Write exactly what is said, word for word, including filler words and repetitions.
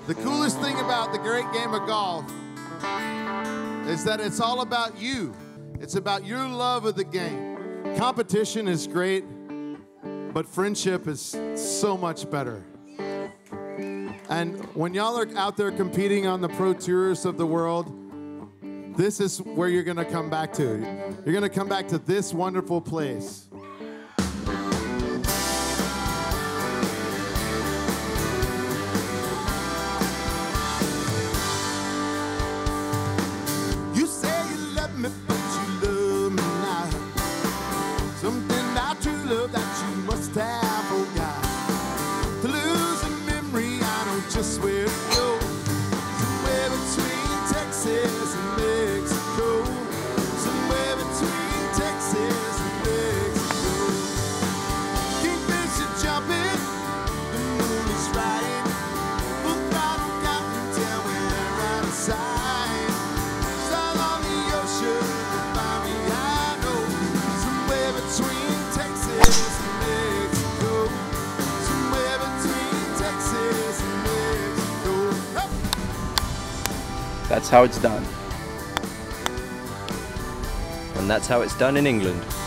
The coolest thing about the great game of golf is that it's all about you. It's about your love of the game. Competition is great, but friendship is so much better. And when y'all are out there competing on the pro tours of the world, this is where you're gonna come back to. You're gonna come back to this wonderful place. You say you love me, but you love me not. Something about true love that you must have forgot. To lose a memory, I know just where to go. Somewhere between Texas and Mexico. Somewhere between Texas and Mexico. Kingfish are jumping, the moon is riding. Full throttle counting till we're out of sight. Sail on the ocean, find me, I know. Somewhere between Texas and Mexico. Somewhere between Texas and Mexico. Hey! That's how it's done. And that's how it's done in England.